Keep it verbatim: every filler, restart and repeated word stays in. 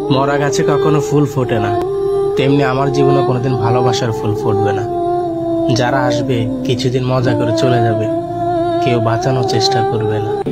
মরা গাছে কখনো ফুল ফোটে না, তেমনি আমার জীবনে কোনোদিন ভালোবাসার ফুল ফুটবে না। যারা আসবে কিছুদিন মজা করে চলে যাবে, কেউ বাঁচানোর চেষ্টা করবে না।